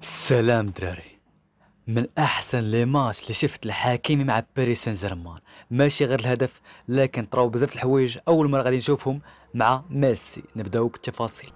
سلام دراري. من احسن لي ماتش اللي شفت الحكيمي مع باريس سان جيرمان، ماشي غير الهدف لكن طراو بزاف الحوايج اول مره غادي نشوفهم مع ميسي. نبداو بالتفاصيل.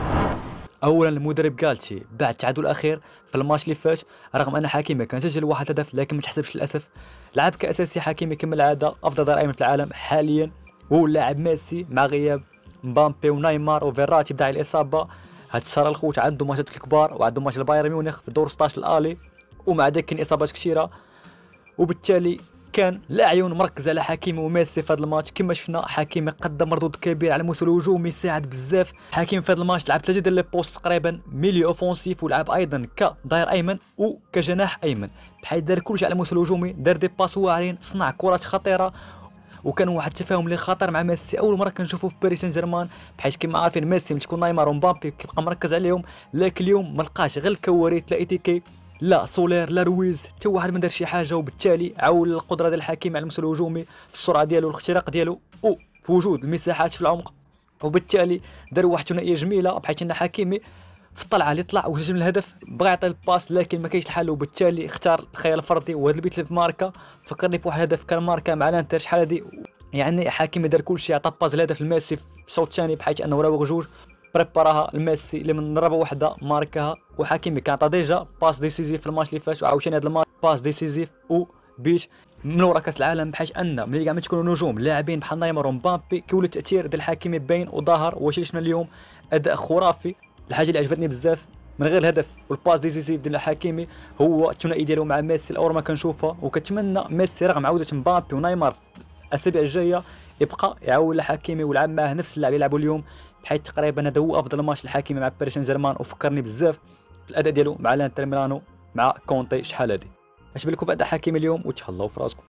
اولا المدرب جالتشي بعد التعادل الاخير في الماتش اللي فات، رغم ان حكيمي كان سجل واحد هدف لكن ما تحسبش للاسف، لعب كاساسي حكيمي كما العاده، افضل ظهير ايمن في العالم حاليا هو اللاعب ميسي مع غياب مبابي ونيمار وفيراتي بداعي الاصابه. هاد الشهر الخوت عنده ماتشات الكبار وعنده ماتش البايرن ميونخ في دور 16 الالي، ومع ذلك كاين اصابات كثيره، وبالتالي كان العيون مركزه على حكيمي وميسي في هذا الماتش. كما شفنا حكيمي قدم مردود كبير على المستوى الهجومي، ساعد بزاف. حكيمي في هذا الماتش لعب 3 ديال لي بوست تقريبا ميليو اوفونسيف، ولعب ايضا كظهير ايمن وكجناح ايمن، بحيث دار كلشي على المستوى الهجومي، دار دي باس واعرين، صنع كرات خطيره، وكان واحد التفاهم اللي خطر مع ميسي اول مره كنشوفوه في باريس سان جيرمان. بحيث كما عارفين ميسي ملي تكون نيمار ومبابي كيبقى مركز عليهم، لكن اليوم ما لقاش غير الكوارث، لا ايتيكي لا سولير لا رويز، حتى واحد ما دار شي حاجه، وبالتالي عول القدره ديال الحكيم على المستوى الهجومي في السرعه ديالو والاختراق ديالو وفي وجود المساحات في العمق، وبالتالي دار واحد الثنائيه جميله. بحيث ان حكيمي في الطلعه اللي طلع وسجل الهدف بغى يعطي الباس لكن ما كاينش الحل، وبالتالي اختار الخيال الفردي. وهذا البيت اللي في ماركا فكرني في واحد الهدف كان ماركا مع الانتر شحال هادي، يعني حكيمي دار كلشي، عطى باز الهدف لميسي في الشوط الثاني بحيث انه راوغ جوج، بريباراها لميسي اللي من ضربه واحده ماركاها. وحكيمي كان عطى ديجا باس ديسيزيف في الماتش اللي فات، وعاوتاني هذا الماتش باس ديسيزيف وبيش من ورا كاس العالم. بحيث ان ملي كاع ما تكونوا نجوم لاعبين بحال نيمار ومبابي كيولي التاثير ديال حكيمي باين وظاهر. واش شفنا اليوم اداء خرافي. الحاجه اللي عجبتني بزاف من غير الهدف والباس ديسيزيف ديال حكيمي هو الثنائي ديالو مع ميسي، الاول ما كنشوفها، وكتمنى ميسي رغم عوده مبابي ونيمار الاسابيع الجايه يبقى يعول حكيمي ويلعب معاه نفس اللعب يلعبوا اليوم، بحيث تقريبا هذا هو افضل ماتش لحكيمي مع باريس سان جيرمان. وفكرني بزاف في الاداء ديالو مع الانتر ميلانو مع كونتي شحال هادي. اش بالكم في اداء حكيمي اليوم؟ وتهلاو في راسكم.